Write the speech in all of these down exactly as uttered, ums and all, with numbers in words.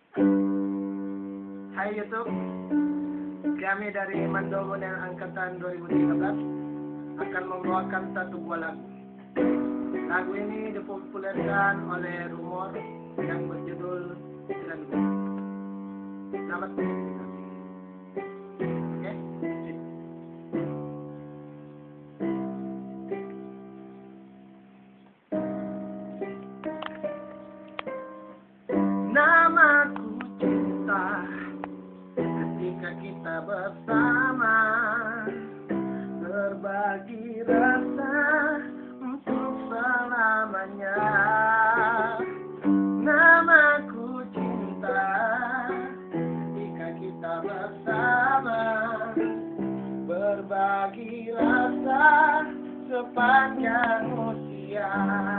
Hai YouTube, kami dari Mandogo dan Angkatan dua ribu tiga belas akan membawakan satu buah lagu. Lagu ini dipopulerkan oleh Rumor yang berjudul Sembilan Gua. Selamat menyaksikan. Oke? Namaku cinta ketika kita bersama, berbagi rasa untuk selamanya. Namaku cinta ketika kita bersama, berbagi rasa sepanjang usia.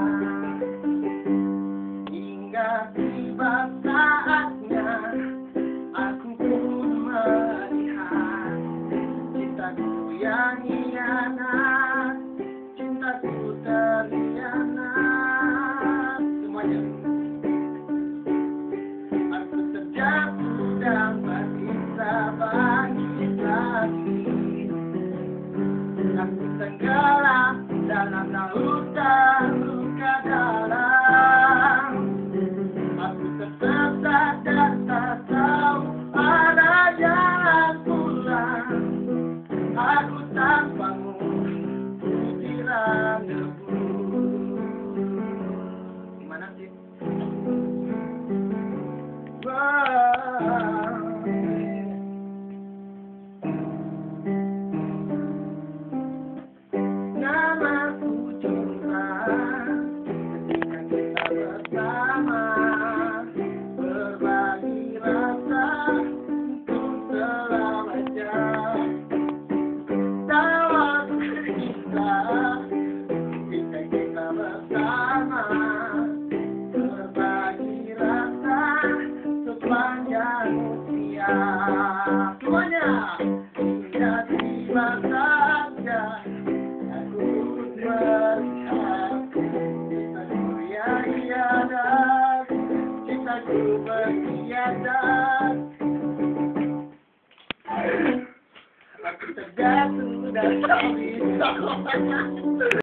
Hingga tiba saatnya aku pun melihat cintaku yang hianat, cintaku terhianat. Semuanya. Aku terjatuh dan bisa bangkit lagi. Aku tenggelam dalam lautan luka dalam. Aku tersesat dan tak tahu ada jalan pulang. Aku tanpamu butiran debu. Gimana sih? Wow. Namaku cinta ketika kita bersama, berbagi rasa untuk selamanya. Tawaku cinta ketika kita bersama, berbagi rasa sepanjang usia. Semuanya. Hingga tiba saatnya aku melihat cintaku yang hianat, cintaku berkhianat. Aku terjatuh dan tak bisa